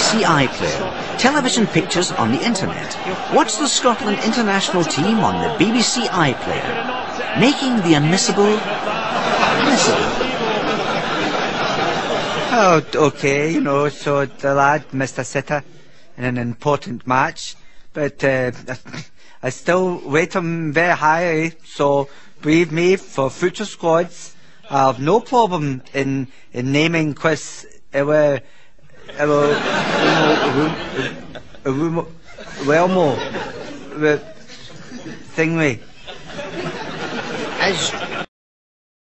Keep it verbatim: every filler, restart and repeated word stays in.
C iPlayer. Television pictures on the internet. Watch the Scotland international team on the B B C iPlayer. Making the unmissable missable. Oh, okay, you know, so the lad missed a sitter in an important match, but uh, I still rate him very highly, so believe me, for future squads, I have no problem in, in naming Chris Iwelumo, Iwelumo, thingy. As